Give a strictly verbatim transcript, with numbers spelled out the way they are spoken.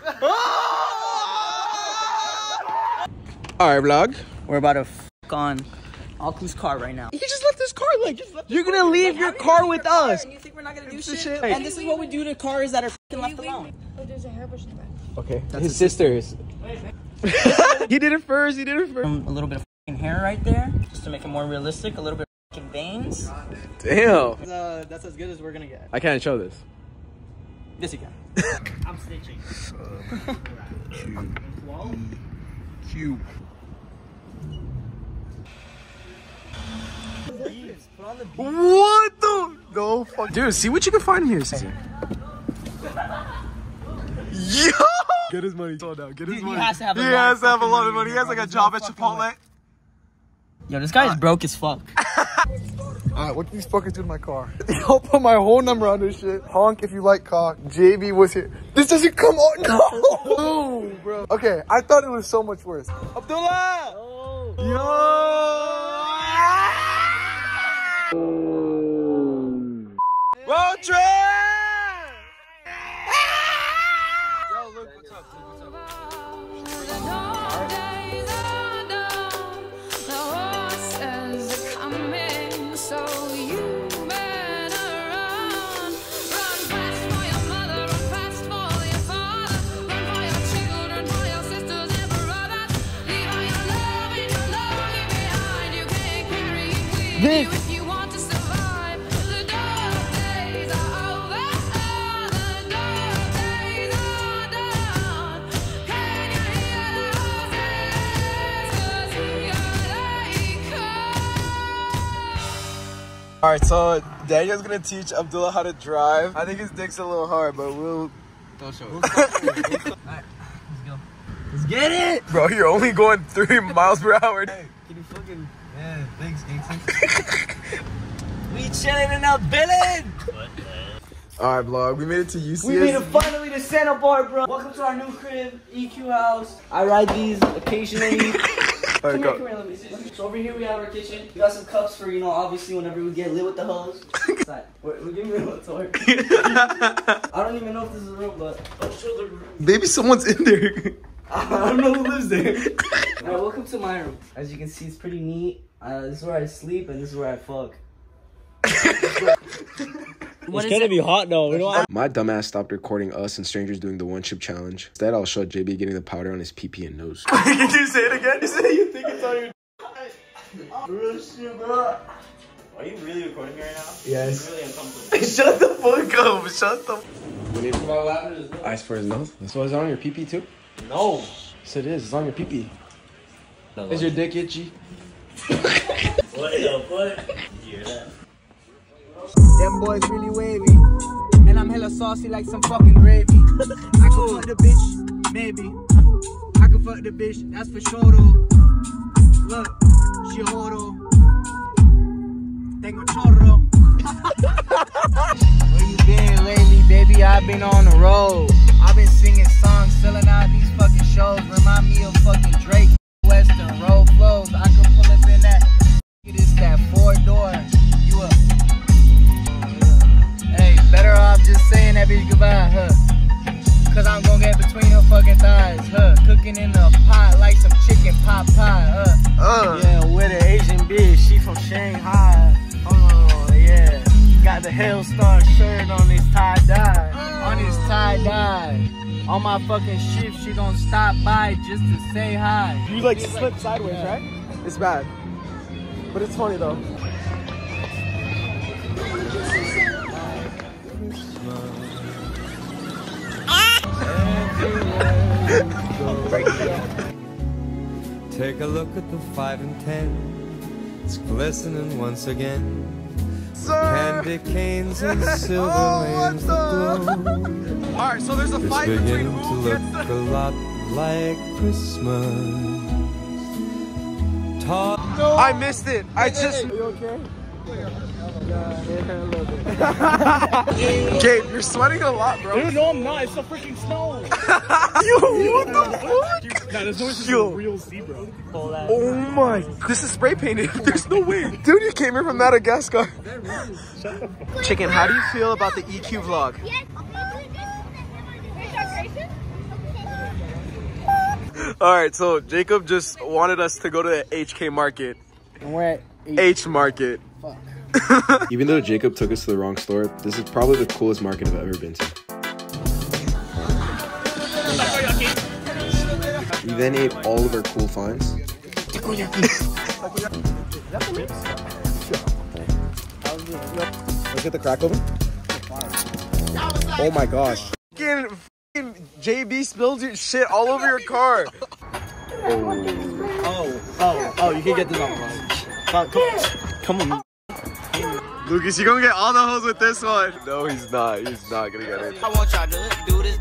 Alright, vlog. We're about to f on Alku's car right now. He just left his car. Like, just left You're gonna car. leave like, your car with car us. And you think we're not gonna do shit? shit? And this is what we do to cars that are f***ing left alone. Oh, there's a hairbrush in the back. Okay, that's his sister's. He did it first. He did it first. Um, a little bit of f***ing hair right there, just to make it more realistic. A little bit of f***ing veins. Damn. Uh, that's as good as we're gonna get. I can't show this. Yes, you can. I'm snitching. Q. What the? No fuck. Dude, see what you can find in here, Caesar. Yo! Get his money. Slow down. Get his Dude, money. He has to have a, he lot, has to have a lot of money. money. He has like a job at Chipotle. Yo, this guy is broke as fuck. Alright, what did these fuckers do to my car? Y'all put my whole number on this shit. Honk if you like cock. J B was here. This doesn't come on. No! No, bro. Okay, I thought it was so much worse. Abdullah! Oh. Yo! Road trip! Yo, look, what's up? What's up? This. If you want to survive, the dark days are over. The dark days are done. Can you hear the horses? 'Cause here they come. Alright, so Daniel's gonna teach Abdullah how to drive. I think his dick's a little hard, but we'll... Don't show it. Alright, let's go. Let's get it! Bro, you're only going three miles per hour. Hey, can you fucking... Yeah, thanks, gangster. We chilling in our villain! Alright, vlog, we made it to U C S. We made it finally to Santa Bar, bro. Welcome to our new crib, E Q house. I ride these occasionally. Come Alright, here, go. come here, let me see. So over here we have our kitchen. We got some cups for, you know, obviously whenever we get lit with the hose. We're, we're giving it a tour. I don't even know if this is a room, but I'll show the room. Maybe someone's in there. I don't know who lives there. Alright, welcome to my room. As you can see, it's pretty neat. Uh, this is where I sleep and this is where I fuck. It's gonna be hot though. We don't My dumbass stopped recording us and strangers doing the one chip challenge. Instead, I'll show J B getting the powder on his pee pee and nose. Can you say it again? You say you think it's on your... Real shit, bro. Are you really recording me right now? Yes. I'm really uncomfortable. Shut the fuck up. Shut the... We need to come out laughing. Ice for his nose. This was on your pee pee too? No. Yes, it is. It's on your pee pee. No. Is your dick itchy? What the fuck? You hear that? Them boys really wavy, and I'm hella saucy like some fucking gravy. I can fuck the bitch, maybe. I can fuck the bitch, that's for sure though. Look, she horo. Tengo chorro. Where you been lately, baby? I've been on the road. I've been singing songs, selling out these fucking shows. Remind me of fucking Drake, Western road flows. I could pull up in that. This that four door. You up? Hey, better off just saying that bitch goodbye, huh? Cause I'm gonna get between her fucking thighs, huh? Cooking in a pot like some chicken pot pie, huh? Uh. Yeah, with an Asian bitch, she from Shanghai. Oh, yeah. Got the Hellstar shirt on his tie-dye. On his tie-dye. On my fucking shift, she gon' stop by just to say hi. You like slip sideways, yeah. Right? It's bad. But it's funny though. Take a look at the five and ten. It's glistening once again. Sir. Candy canes and silver Oh, lanes that glow. Alright, so there's a It's fight between beginning to who look gets the... a lot like Christmas. Talk. I missed it. I just... Are you okay? Yeah, yeah, a little bit. Gabe, you're sweating a lot, bro. Dude, no, I'm not. It's the freaking snow. Yo, what the fuck? Dude, nah, there's no way this is Yo. a real zebra. Oh my. This is spray painted. There's no way. Dude, you came here from Madagascar. Chicken, how do you feel about the E Q vlog? Yes. All right, so Jacob just wanted us to go to the H K Market. And we're at H. H Market. Fuck. Even though Jacob took us to the wrong store, this is probably the coolest market I've ever been to. We then ate all of our cool finds. Look at the crack open. Oh my gosh. Fucking, fucking J B spilled your shit all over your car. Oh, oh, oh, you can get this off. Come, come, come on. Lucas, you gonna get all the hoes with this one. No, he's not. He's not gonna get it. I want y'all to do this